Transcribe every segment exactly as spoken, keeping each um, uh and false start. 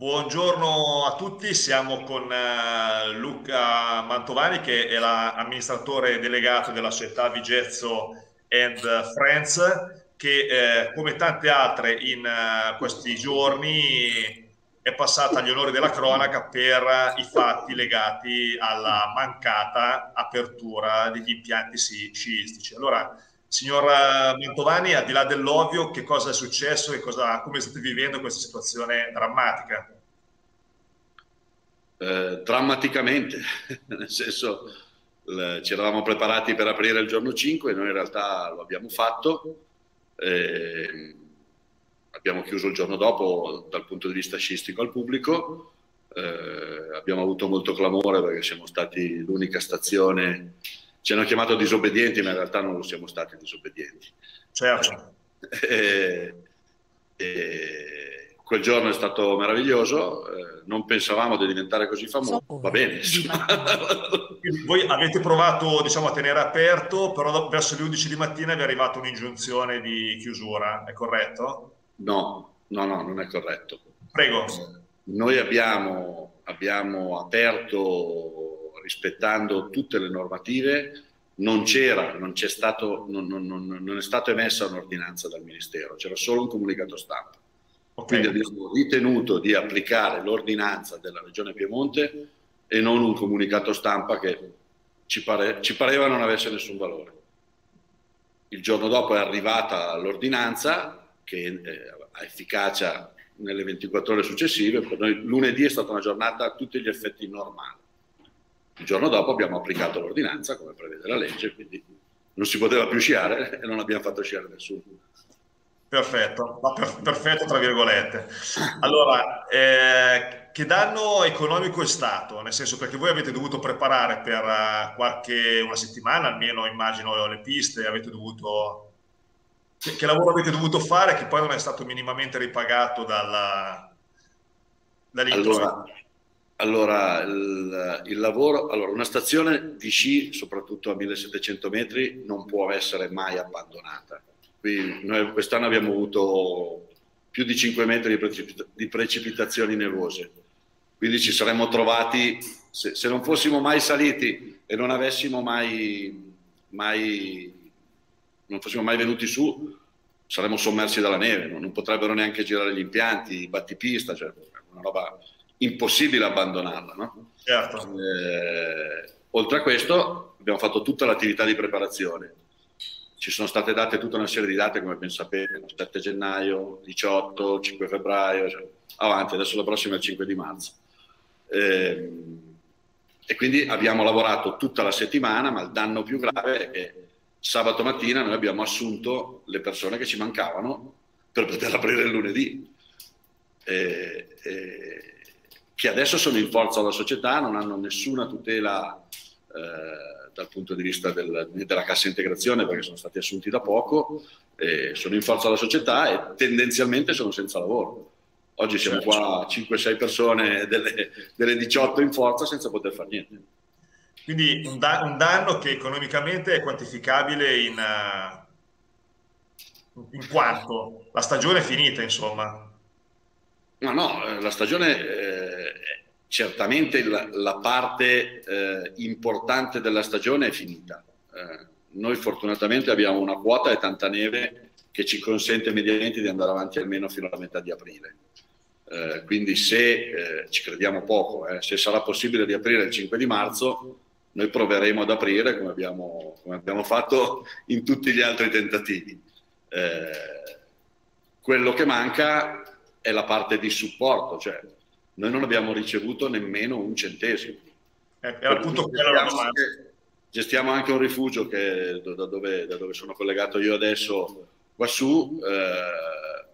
Buongiorno a tutti, siamo con eh, Luca Mantovani che è l'amministratore delegato della società Vigezzo and Friends che eh, come tante altre in eh, questi giorni è passata agli onori della cronaca per eh, i fatti legati alla mancata apertura degli impianti sci- sciistici. Allora, signor eh, Mantovani, al di là dell'ovvio, che cosa è successo e cosa, come state vivendo questa situazione drammatica? Eh, drammaticamente, nel senso l- ci eravamo preparati per aprire il giorno cinque, noi in realtà lo abbiamo fatto, eh, abbiamo chiuso il giorno dopo dal punto di vista sciistico al pubblico, eh, abbiamo avuto molto clamore perché siamo stati l'unica stazione, ci hanno chiamato disobbedienti, ma in realtà non lo siamo stati disobbedienti. Certo. Eh, e quel giorno è stato meraviglioso, eh, non pensavamo di diventare così famosi, va bene, insomma. Quindi voi avete provato, diciamo, a tenere aperto, però do- verso le undici di mattina vi è arrivata un'ingiunzione di chiusura, è corretto? No, no, no, non è corretto. Prego. Noi abbiamo, abbiamo aperto rispettando tutte le normative, non c'era, non c'è stato, non, non- non- non è stata emessa un'ordinanza dal Ministero, c'era solo un comunicato stampa. Ok, Quindi abbiamo ritenuto di applicare l'ordinanza della Regione Piemonte e non un comunicato stampa che ci, pare- ci pareva non avesse nessun valore. Il giorno dopo è arrivata l'ordinanza che eh, ha efficacia nelle ventiquattro ore successive. Per noi lunedì è stata una giornata a tutti gli effetti normale. Il giorno dopo abbiamo applicato l'ordinanza come prevede la legge, quindi non si poteva più sciare e non abbiamo fatto sciare nessuno. perfetto, ma per- perfetto tra virgolette. Allora, eh, che danno economico è stato? Nel senso, perché voi avete dovuto preparare per eh, qualche, una settimana almeno, immagino, le piste, avete dovuto... Che, che lavoro avete dovuto fare che poi non è stato minimamente ripagato dalla, dagli introiti? Allora, allora il, il lavoro, allora una stazione di sci, soprattutto a millesettecento metri, non può essere mai abbandonata. Qui noi quest'anno abbiamo avuto più di cinque metri di, precipita- di precipitazioni nevose, quindi ci saremmo trovati, se, se non fossimo mai saliti e non avessimo mai, mai, non fossimo mai venuti su, saremmo sommersi dalla neve, non, non potrebbero neanche girare gli impianti, i battipista, cioè una roba impossibile abbandonarla, no? Certo. Eh, oltre a questo abbiamo fatto tutta l'attività di preparazione. Ci sono state date tutta una serie di date, come ben sapete, sette gennaio, diciotto, cinque febbraio, cioè, avanti, adesso la prossima è il cinque di marzo. Eh, e quindi abbiamo lavorato tutta la settimana, ma il danno più grave è che sabato mattina noi abbiamo assunto le persone che ci mancavano per poter aprire il lunedì, eh, eh, che adesso sono in forza alla società, non hanno nessuna tutela eh, dal punto di vista del, della cassa integrazione perché sono stati assunti da poco, eh, sono in forza alla società e tendenzialmente sono senza lavoro. Oggi siamo Certo. qua cinque sei persone delle, delle diciotto in forza senza poter fare niente. Quindi un, da- un danno che economicamente è quantificabile in, eh, in quanto la stagione è finita, insomma. No, no, eh, la stagione, eh, certamente la, la parte eh, importante della stagione è finita. Eh, noi fortunatamente abbiamo una quota e tanta neve che ci consente mediamente di andare avanti almeno fino alla metà di aprile. Eh, quindi se, eh, ci crediamo poco, eh, se sarà possibile riaprire il cinque di marzo, noi proveremo ad aprire come abbiamo, come abbiamo fatto in tutti gli altri tentativi. Eh, quello che manca è la parte di supporto, cioè noi non abbiamo ricevuto nemmeno un centesimo. Eh, Era Per cui appunto quella la gestiamo domanda. anche, gestiamo anche un rifugio che, da, dove, da dove sono collegato io adesso quassù, eh,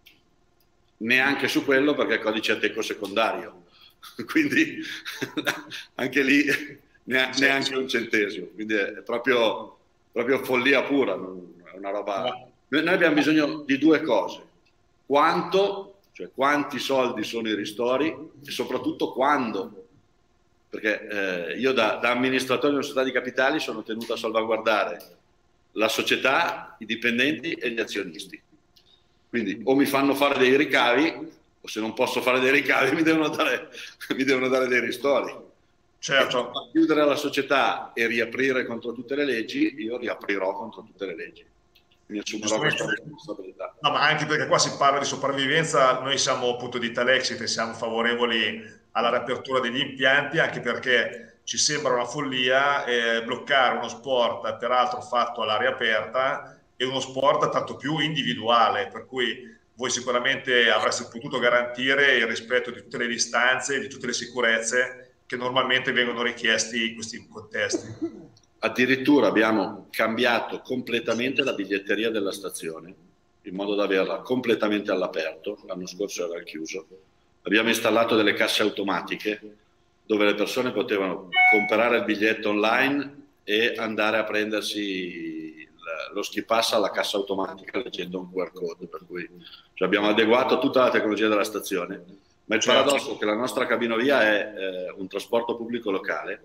neanche su quello perché è codice ateco secondario, quindi anche lì neanche un centesimo, quindi è proprio, proprio follia pura, è una roba... Noi abbiamo bisogno di due cose: quanto, cioè quanti soldi sono i ristori e soprattutto quando, perché eh, io da, da amministratore di una società di capitali sono tenuto a salvaguardare la società, i dipendenti e gli azionisti. Quindi o mi fanno fare dei ricavi o se non posso fare dei ricavi mi devono dare, mi devono dare dei ristori. Certo. E chiudere la società e riaprire contro tutte le leggi, io riaprirò contro tutte le leggi. Mi assumerò questa responsabilità. No, ma anche perché qua si parla di sopravvivenza, noi siamo appunto di Italexit e siamo favorevoli alla riapertura degli impianti, anche perché ci sembra una follia eh, bloccare uno sport peraltro fatto all'aria aperta e uno sport tanto più individuale, per cui voi sicuramente avreste potuto garantire il rispetto di tutte le distanze, di tutte le sicurezze che normalmente vengono richiesti in questi contesti. Addirittura abbiamo cambiato completamente la biglietteria della stazione, in modo da averla completamente all'aperto. L'anno scorso era al chiuso. Abbiamo installato delle casse automatiche dove le persone potevano comprare il biglietto online e andare a prendersi lo ski pass alla cassa automatica leggendo un Q R code. Per cui cioè, abbiamo adeguato tutta la tecnologia della stazione. Ma il paradosso è che la nostra cabinovia è eh, un trasporto pubblico locale,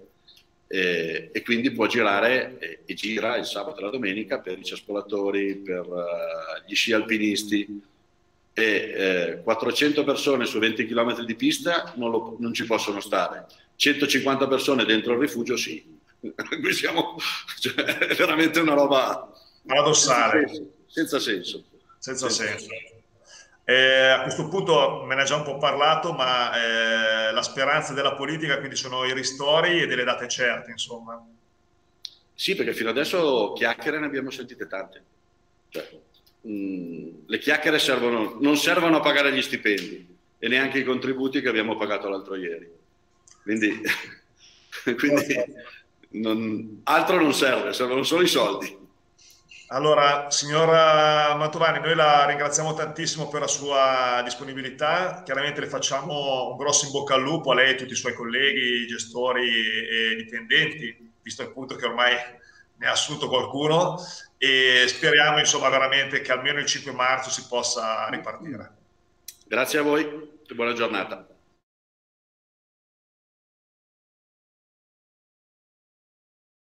E, e quindi può girare e, e gira il sabato e la domenica per i cespolatori, per uh, gli sci alpinisti, e eh, quattrocento persone su venti chilometri di pista non, lo, non ci possono stare, centocinquanta persone dentro il rifugio sì. Qui siamo, cioè, è veramente una roba paradossale, senza senso, senza senso. Senza senso. Eh, a questo punto me ne ha già un po' parlato, ma eh, la speranza della politica quindi sono i ristori e delle date certe, insomma. Sì, perché fino adesso chiacchiere ne abbiamo sentite tante. Cioè, mh, le chiacchiere servono, non servono a pagare gli stipendi e neanche i contributi che abbiamo pagato l'altro ieri. Quindi, quindi non, altro non serve, servono solo i soldi. Allora, signora Mantovani, noi la ringraziamo tantissimo per la sua disponibilità, chiaramente le facciamo un grosso in bocca al lupo a lei e a tutti i suoi colleghi, gestori e dipendenti, visto appunto che ormai ne ha assunto qualcuno, e speriamo insomma veramente che almeno il cinque marzo si possa ripartire. Grazie a voi e buona giornata.